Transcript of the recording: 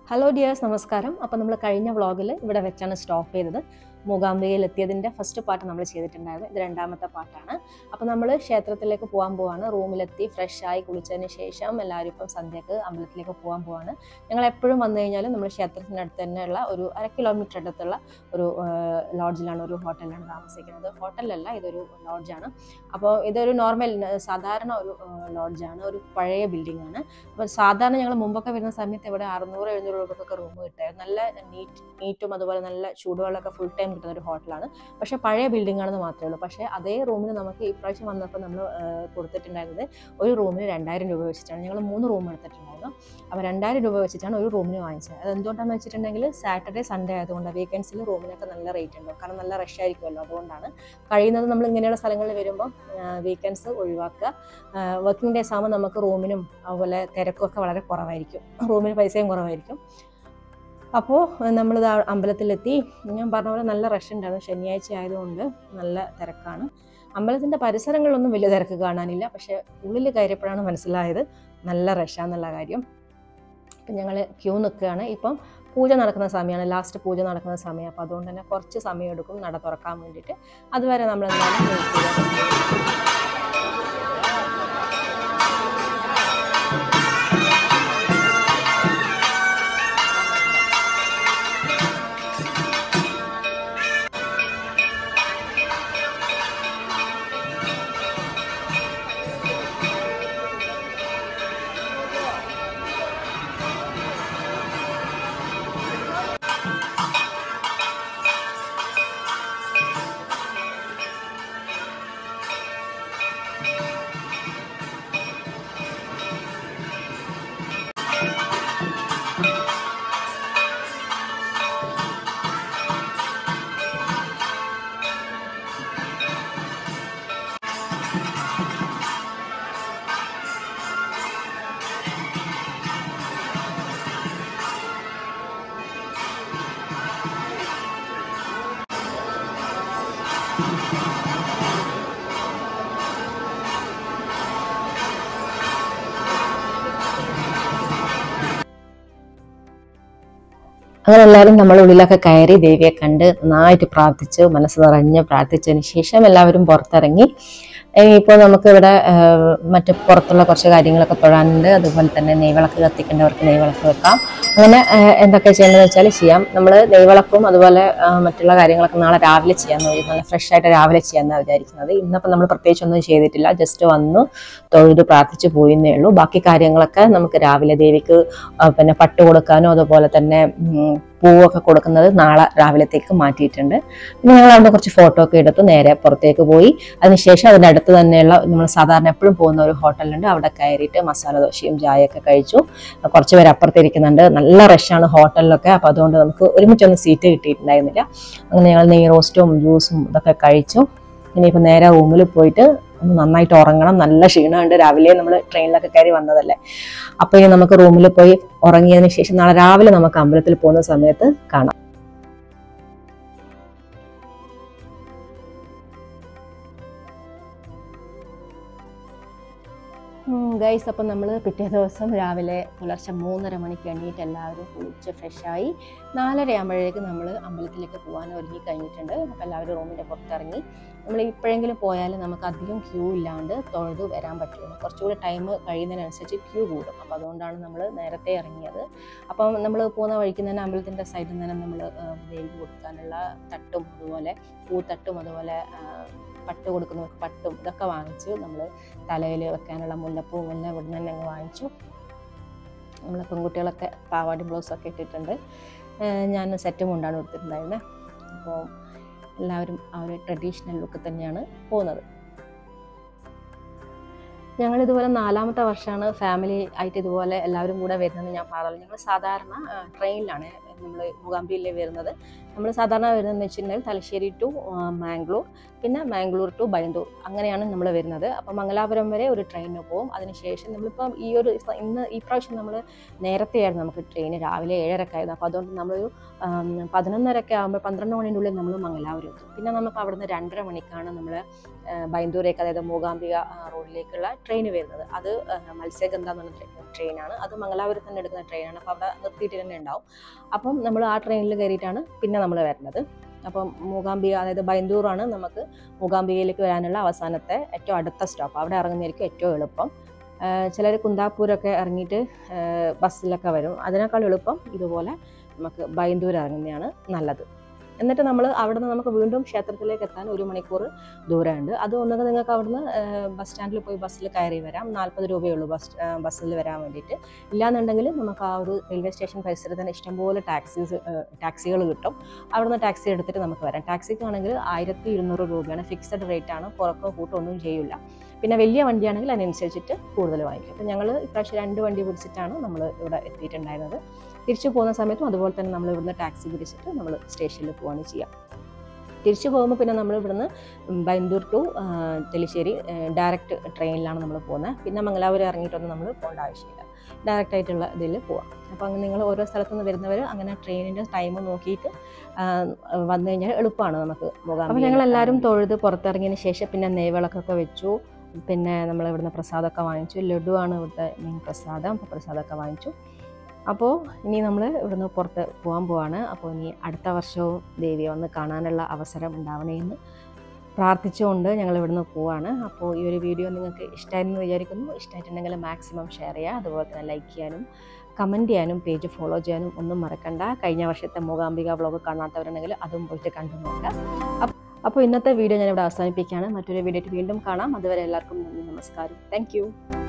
Hello dears, നമസ്കാരം. അപ്പോൾ നമ്മൾ കഴിഞ്ഞ വ്ളോഗിൽ ഇവിടെ വെച്ചാണ് സ്റ്റോപ്പ് ചെയ്തത്. മൂകാംബികയിൽ എത്തിയതിൻ്റെ ഫസ്റ്റ് പാർട്ട് നമ്മൾ ചെയ്തിട്ടുണ്ടായിരുന്നു. ഇത് രണ്ടാമത്തെ പാർട്ടാണ്. അപ്പോൾ നമ്മൾ ക്ഷേത്രത്തിലേക്ക് പോകാൻ പോവാണ്. റൂമിലെത്തി ഫ്രഷായി കുളിച്ചതിന് ശേഷം എല്ലാവരും ഇപ്പം സന്ധ്യക്ക് അമ്പലത്തിലേക്ക് പോകാൻ പോവാണ്. ഞങ്ങൾ എപ്പോഴും വന്നു കഴിഞ്ഞാൽ നമ്മൾ ക്ഷേത്രത്തിനടുത്ത് തന്നെയുള്ള ഒരു 1/2 കിലോമീറ്റർ അടുത്തുള്ള ഒരു ലോഡ്ജിലാണ്, ഒരു ഹോട്ടലിലാണ് താമസിക്കുന്നത്. ഹോട്ടലല്ല, ഇതൊരു ലോഡ്ജാണ്. അപ്പോൾ ഇതൊരു നോർമൽ സാധാരണ ഒരു ലോഡ്ജാണ്. ഒരു പഴയ ബിൽഡിംഗ് ആണ്. അപ്പോൾ സാധാരണ ഞങ്ങൾ മുമ്പൊക്കെ വരുന്ന സമയത്ത് ഇവിടെ 600-700 രൂപക്കൊക്കെ റൂം കിട്ടായിരുന്നു. നല്ല നീറ്റും അതുപോലെ നല്ല ചൂടുവെള്ളമൊക്കെ ഫുൾ ടൈം കിട്ടുന്ന ഒരു ഹോട്ടലാണ്. പക്ഷേ പഴയ ബിൽഡിംഗ് ആണെന്ന് മാത്രമേ ഉള്ളൂ. പക്ഷേ അതേ റൂമിന് നമുക്ക് ഇപ്രാവശ്യം വന്നപ്പോൾ നമ്മൾ കൊടുത്തിട്ടുണ്ടായിരുന്നത് ഒരു റൂമിന് 2000 രൂപ വെച്ചിട്ടാണ്. ഞങ്ങൾ 3 റൂം എടുത്തിട്ടുണ്ടായിരുന്നു. അപ്പോൾ 2000 രൂപ വെച്ചിട്ടാണ് ഒരു റൂമിന് വാങ്ങിച്ചത്. അത് എന്തുകൊണ്ടാണെന്ന് വെച്ചിട്ടുണ്ടെങ്കിൽ സാറ്റർഡേ സൺഡേ ആയതുകൊണ്ട് വീക്കെൻഡ്സിൽ റൂമിനൊക്കെ നല്ല റേറ്റ് ഉണ്ടാവും. കാരണം നല്ല റഷ് ആയിരിക്കുമല്ലോ. അതുകൊണ്ടാണ് കഴിയുന്നത് നമ്മൾ ഇങ്ങനെയുള്ള സ്ഥലങ്ങളിൽ വരുമ്പോൾ വീക്കെൻഡ്സ് ഒഴിവാക്കുക. വർക്കിംഗ് ഡേയ്സ് ആകുമ്പോൾ നമുക്ക് റൂമിനും അതുപോലെ തിരക്കൊക്കെ വളരെ കുറവായിരിക്കും, റൂമിന് പൈസയും കുറവായിരിക്കും. അപ്പോൾ നമ്മളിത് അമ്പലത്തിലെത്തി. ഞാൻ പറഞ്ഞ പോലെ നല്ല റഷ് ഉണ്ടായിരുന്നു. ശനിയാഴ്ച ആയതുകൊണ്ട് നല്ല തിരക്കാണ്. അമ്പലത്തിൻ്റെ പരിസരങ്ങളിലൊന്നും വലിയ തിരക്ക് കാണാനില്ല. പക്ഷേ ഉള്ളിൽ കയറിയപ്പോഴാണ് മനസ്സിലായത് നല്ല റഷാന്നുള്ള കാര്യം. അപ്പം ഞങ്ങൾ ക്യൂ നിൽക്കുകയാണ്. ഇപ്പം പൂജ നടക്കുന്ന സമയമാണ്, ലാസ്റ്റ് പൂജ നടക്കുന്ന സമയം. അപ്പോൾ അതുകൊണ്ട് തന്നെ കുറച്ച് സമയം എടുക്കും നട തുറക്കാൻ വേണ്ടിയിട്ട്. അതുവരെ നമ്മളെന്തായാലും വെയിറ്റ് ചെയ്യാം. അങ്ങനെ എല്ലാവരും നമ്മൾ ഉള്ളിലൊക്കെ കയറി ദേവിയെ കണ്ട് നന്നായിട്ട് പ്രാർത്ഥിച്ചു, മനസ്സ് നിറഞ്ഞ് പ്രാർത്ഥിച്ചതിന് ശേഷം എല്ലാവരും പുറത്തിറങ്ങി. ഇപ്പോൾ നമുക്ക് ഇവിടെ മറ്റ് പുറത്തുള്ള കുറച്ച് കാര്യങ്ങളൊക്കെ തൊഴാനുണ്ട്. അതുപോലെ തന്നെ നെയ്വിളക്ക് കത്തിക്കേണ്ടവർക്ക് നെയ്വിളക്ക് വെക്കാം. അങ്ങനെ എന്തൊക്കെ ചെയ്യേണ്ടതെന്ന് വെച്ചാൽ ചെയ്യാം. നമ്മൾ നെയ്വിളക്കും അതുപോലെ മറ്റുള്ള കാര്യങ്ങളൊക്കെ നാളെ രാവിലെ ചെയ്യാമെന്ന് വിചാരിക്കും. നല്ല ഫ്രഷ് ആയിട്ട് രാവിലെ ചെയ്യാമെന്നാണ് വിചാരിക്കുന്നത്. ഇന്നിപ്പോൾ നമ്മൾ പ്രത്യേകിച്ചൊന്നും ചെയ്തിട്ടില്ല, ജസ്റ്റ് വന്നു തൊഴുത് പ്രാർത്ഥിച്ചു പോയിന്നേ ഉള്ളൂ. ബാക്കി കാര്യങ്ങളൊക്കെ നമുക്ക് രാവിലെ ദേവിക്ക് പിന്നെ പട്ട് കൊടുക്കാനോ അതുപോലെ തന്നെ പൂവൊക്കെ കൊടുക്കുന്നത് നാളെ രാവിലത്തേക്ക് മാറ്റിയിട്ടുണ്ട്. പിന്നെ ഞങ്ങൾ അവിടെ കുറച്ച് ഫോട്ടോ ഒക്കെ എടുത്ത് നേരെ പുറത്തേക്ക് പോയി. അതിനുശേഷം അതിൻ്റെ അടുത്ത് തന്നെയുള്ള നമ്മൾ സാധാരണ എപ്പോഴും പോകുന്ന ഒരു ഹോട്ടലുണ്ട്, അവിടെ കയറിയിട്ട് മസാല ദോശയും ചായയൊക്കെ കഴിച്ചു. കുറച്ച് പേര് അപ്പുറത്തിരിക്കുന്നുണ്ട്. നല്ല റഷാണ് ഹോട്ടലിലൊക്കെ. അപ്പോൾ അതുകൊണ്ട് നമുക്ക് ഒരുമിച്ചൊന്നും സീറ്റ് കിട്ടിയിട്ടുണ്ടായിരുന്നില്ല. അങ്ങനെ ഞങ്ങൾ നെയ് റോസ്റ്റും ജ്യൂസും ഇതൊക്കെ കഴിച്ചു. ഇനിയിപ്പോൾ നേരെ റൂമിൽ പോയിട്ട് നന്നായിട്ട് ഉറങ്ങണം. നല്ല ക്ഷീണമുണ്ട്, രാവിലെ നമ്മൾ ട്രെയിനിലൊക്കെ കയറി വന്നതല്ലേ. അപ്പോൾ ഇനി നമുക്ക് റൂമിൽ പോയി ഉറങ്ങിയതിന് ശേഷം നാളെ രാവിലെ നമുക്ക് അമ്പലത്തിൽ പോകുന്ന സമയത്ത് കാണാം. ഗൈസ്, അപ്പം നമ്മൾ പിറ്റേ ദിവസം രാവിലെ പുലർച്ചെ 3:30 മണിക്ക് എണീറ്റ് എല്ലാവരും കുളിച്ച് ഫ്രഷായി 4:30 ആകുമ്പോഴേക്ക് നമ്മൾ അമ്പലത്തിലേക്ക് പോകാൻ ഒരുങ്ങി കഴിഞ്ഞിട്ടുണ്ട്. അപ്പോൾ എല്ലാവരും റൂമിൻ്റെ പുറത്തിറങ്ങി. നമ്മൾ ഇപ്പോഴെങ്കിലും പോയാൽ നമുക്ക് അധികം ക്യൂ ഇല്ലാണ്ട് തൊഴുത് വരാൻ പറ്റുള്ളൂ. കുറച്ചുകൂടി ടൈം കഴിയുന്നതിനനുസരിച്ച് ക്യൂ കൂടും. അപ്പോൾ അതുകൊണ്ടാണ് നമ്മൾ നേരത്തെ ഇറങ്ങിയത്. അപ്പം നമ്മൾ പോകുന്ന വഴിക്ക് തന്നെ അമ്പലത്തിൻ്റെ സൈഡിൽ നിന്ന് നമ്മൾ ദേവിക്ക് കൊടുക്കാനുള്ള തട്ടും അതുപോലെ പൂത്തട്ടും അതുപോലെ പട്ട് കൊടുക്കുന്നവർക്ക് പട്ടും ഇതൊക്കെ വാങ്ങിച്ചു. നമ്മൾ തലയിൽ വെക്കാനുള്ള മുല്ലപ്പൂവും എല്ലാം ഇവിടെ നിന്ന് തന്നെ അങ്ങ് വാങ്ങിച്ചു. നമ്മൾ പെൺകുട്ടികളൊക്കെ പാവാടി ബ്ലൗസൊക്കെ ഇട്ടിട്ടുണ്ട്. ഞാൻ സെറ്റും കൊണ്ടാണ് കൊടുത്തിട്ടുണ്ടായിരുന്നത്. അപ്പോൾ എല്ലാവരും ആ ഒരു ട്രഡീഷണൽ ലുക്ക് തന്നെയാണ് പോകുന്നത്. ഞങ്ങളിതുപോലെ 4ാമത്തെ വർഷമാണ് ഫാമിലി ആയിട്ട് ഇതുപോലെ എല്ലാവരും കൂടെ വരുന്നത്. ഞാൻ പറഞ്ഞു, ഞങ്ങൾ സാധാരണ ട്രെയിനിലാണ് നമ്മൾ മൂകാംബികയിൽ വരുന്നത്. നമ്മൾ സാധാരണ വരുന്നതെന്ന് വെച്ചിട്ടുണ്ടെങ്കിൽ തലശ്ശേരി ടു മാംഗ്ലൂർ, പിന്നെ മാംഗ്ലൂർ ടു ബൈന്ദൂർ, അങ്ങനെയാണ് നമ്മൾ വരുന്നത്. അപ്പോൾ മംഗലാപുരം വരെ ഒരു ട്രെയിനിന് പോകും. അതിനുശേഷം നമ്മളിപ്പം ഈ പ്രാവശ്യം നമ്മൾ നേരത്തെയായിരുന്നു നമുക്ക് ട്രെയിൻ, രാവിലെ 7:30 ആയിരുന്നു. അപ്പോൾ അതുകൊണ്ട് നമ്മളൊരു 11:30 ആകുമ്പോൾ 12 മണിൻ്റെ ഉള്ളിൽ നമ്മൾ മംഗലാപുരം എത്തും. പിന്നെ നമുക്ക് അവിടുന്ന് 2:30 മണിക്കാണ് നമ്മൾ ബൈന്ദൂരേക്ക്, അതായത് മൂകാംബിക റോഡിലേക്കുള്ള ട്രെയിൻ വരുന്നത്. അത് മത്സ്യഗന്ധ എന്ന് പറഞ്ഞ ട്രെയിനാണ്. അത് മംഗലാപുരത്ത് തന്നെ എടുക്കുന്ന ട്രെയിനാണ്. അപ്പോൾ അവിടെ നിർത്തിയിട്ട് തന്നെ ഉണ്ടാവും. അപ്പം നമ്മൾ ആ ട്രെയിനിൽ കയറിയിട്ടാണ് പിന്നെ നമ്മൾ വരുന്നത്. അപ്പം മൂകാംബിക, അതായത് ബൈന്ദൂറാണ് നമുക്ക് മൂകാംബികയിലേക്ക് വരാനുള്ള അവസാനത്തെ ഏറ്റവും അടുത്ത സ്റ്റോപ്പ്. അവിടെ ഇറങ്ങുന്നതായിരിക്കും ഏറ്റവും എളുപ്പം. ചിലർ കുന്താപ്പൂരൊക്കെ ഇറങ്ങിയിട്ട് ബസ്സിലൊക്കെ വരും. അതിനേക്കാൾ എളുപ്പം ഇതുപോലെ നമുക്ക് ബൈന്ദൂർ ഇറങ്ങുന്നതാണ് നല്ലത്. എന്നിട്ട് നമ്മൾ അവിടെ നിന്ന് നമുക്ക് വീണ്ടും ക്ഷേത്രത്തിലേക്ക് എത്താൻ 1 മണിക്കൂർ ദൂരമുണ്ട്. അത് ഒന്നുകിൽ നിങ്ങൾക്ക് അവിടുന്ന് ബസ് സ്റ്റാൻഡിൽ പോയി ബസ്സിൽ കയറി വരാം. 40 രൂപയുള്ളൂ ബസ്സിൽ വരാൻ വേണ്ടിയിട്ട്. ഇല്ലാന്നുണ്ടെങ്കിൽ നമുക്ക് ആ ഒരു റെയിൽവേ സ്റ്റേഷൻ പരിസരത്ത് തന്നെ ഇഷ്ടംപോലെ ടാക്സികൾ കിട്ടും. അവിടുന്ന് ടാക്സി എടുത്തിട്ട് നമുക്ക് വരാം. ടാക്സിക്കാണെങ്കിൽ 1200 രൂപയാണ്. ഫിക്സഡ് റേറ്റ് ആണ്. പുറത്തോ കൂട്ടോ ഒന്നും ചെയ്യില്ല. പിന്നെ വലിയ വണ്ടിയാണെങ്കിൽ അതിനനുസരിച്ചിട്ട് കൂടുതൽ വാങ്ങിക്കും. അപ്പം ഞങ്ങൾ ഇപ്രാവശ്യം 2 വണ്ടി പിടിച്ചിട്ടാണ് നമ്മൾ ഇവിടെ എത്തിയിട്ടുണ്ടായിരുന്നത്. തിരിച്ചു പോകുന്ന സമയത്തും അതുപോലെ തന്നെ നമ്മൾ ഇവിടുന്ന് ടാക്സി പിടിച്ചിട്ട് നമ്മൾ സ്റ്റേഷനിൽ പോവുകയാണ് ചെയ്യുക. തിരിച്ചു പോകുമ്പോൾ പിന്നെ നമ്മൾ ഇവിടുന്ന് ബൈന്ദൂർ ടു തെലിശ്ശേരി ഡയറക്റ്റ് ട്രെയിനിലാണ് നമ്മൾ പോകുന്നത്. പിന്നെ മംഗലാപുരം ഇറങ്ങിയിട്ടൊന്നും നമ്മൾ പോകേണ്ട ആവശ്യമില്ല. ഡയറക്റ്റ് ആയിട്ടുള്ള ഇതിൽ പോവാം. അപ്പോൾ അങ്ങനെ നിങ്ങൾ ഓരോ സ്ഥലത്തു നിന്ന് വരുന്നവർ അങ്ങനെ ട്രെയിനിൻ്റെ ടൈം നോക്കിയിട്ട് വന്നു കഴിഞ്ഞാൽ എളുപ്പമാണ് നമുക്ക് പോകാൻ. അപ്പോൾ ഞങ്ങളെല്ലാവരും തൊഴുത് പുറത്തിറങ്ങിയതിന് ശേഷം പിന്നെ നെയ്വിളക്കൊക്കെ വെച്ചു. പിന്നെ നമ്മൾ ഇവിടുന്ന് പ്രസാദമൊക്കെ വാങ്ങിച്ചു. ലഡുവാണ് ഇവിടുത്തെ മെയിൻ പ്രസാദം. അപ്പോൾ പ്രസാദമൊക്കെ വാങ്ങിച്ചു. അപ്പോൾ ഇനി നമ്മൾ ഇവിടുന്ന് പുറത്ത് പോകാൻ പോവാണ്. അപ്പോൾ ഇനി അടുത്ത വർഷവും ദേവിയെ വന്ന് കാണാനുള്ള അവസരം ഉണ്ടാവണേന്ന് പ്രാർത്ഥിച്ചുകൊണ്ട് ഞങ്ങൾ ഇവിടുന്ന് പോവാണ്. അപ്പോൾ ഈ ഒരു വീഡിയോ നിങ്ങൾക്ക് ഇഷ്ടമായെന്ന് വിചാരിക്കുന്നു. ഇഷ്ടമായിട്ടുണ്ടെങ്കിൽ മാക്സിമം ഷെയർ ചെയ്യുക. അതുപോലെ തന്നെ ലൈക്ക് ചെയ്യാനും കമൻറ്റ് ചെയ്യാനും പേജ് ഫോളോ ചെയ്യാനും ഒന്നും മറക്കണ്ട. കഴിഞ്ഞ വർഷത്തെ മൂകാംബിക വ്ളോഗ് കാണാത്തവരുണ്ടെങ്കിൽ അതും പോയിട്ട് കണ്ടു നോക്കാം. അപ്പോൾ ഇന്നത്തെ വീഡിയോ ഞാനിവിടെ അവസാനിപ്പിക്കുകയാണ്. മറ്റൊരു വീഡിയോ വീണ്ടും കാണാം. അതുവരെ എല്ലാവർക്കും നന്ദി, നമസ്കാരം. താങ്ക്